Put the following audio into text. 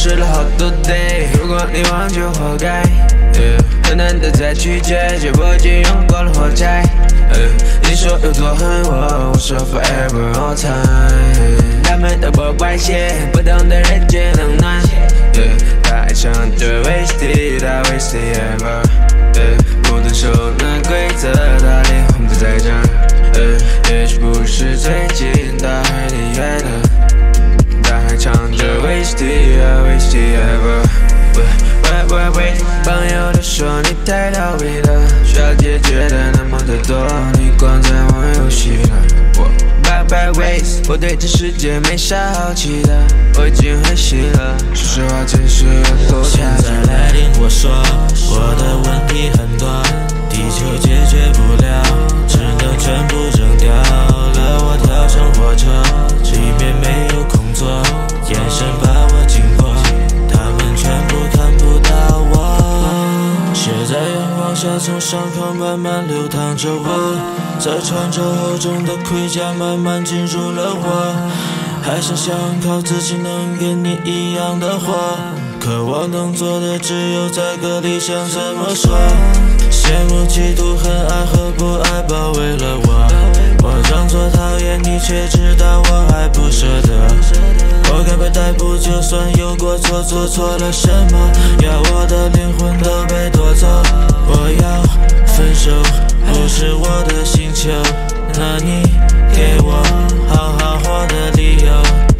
试了好多 day， 如果你忘就活该。很难的再去解决，我已经用过了火柴。你说有多恨我，我说 forever all time。他们都不怪些，不懂的人觉冷暖。他爱唱着 wasted， 他 wasted ever。不遵守那规则，他灵魂不在这。也许不是最近，他还离远了。他还唱着 wasted， wasted ever。喂，朋友都说你太逃避了，需要解决的那么的多，你光在玩游戏了。Bye ways， 我对这世界没啥好奇的，我已经很醒了。说实话，真是有多现在来听我说，我的问题很多，地球解决不了，只能全部扔掉了。我跳上火车，里面没有空座，眼神把我紧迫，他们全部看不到我。血在阳光下从伤口慢慢流淌着，我在穿着厚重的盔甲慢慢进入了我，还是想靠自己能跟你一样的活，可我能做的只有在歌里想怎么说。羡慕嫉妒恨爱和不爱包围了我装作讨厌你，却知道我还不舍得。我该被逮捕，就算有过错，做错了什么，要我的灵魂都被夺走。我要分手，不是我的星球，那你给我好好活的理由。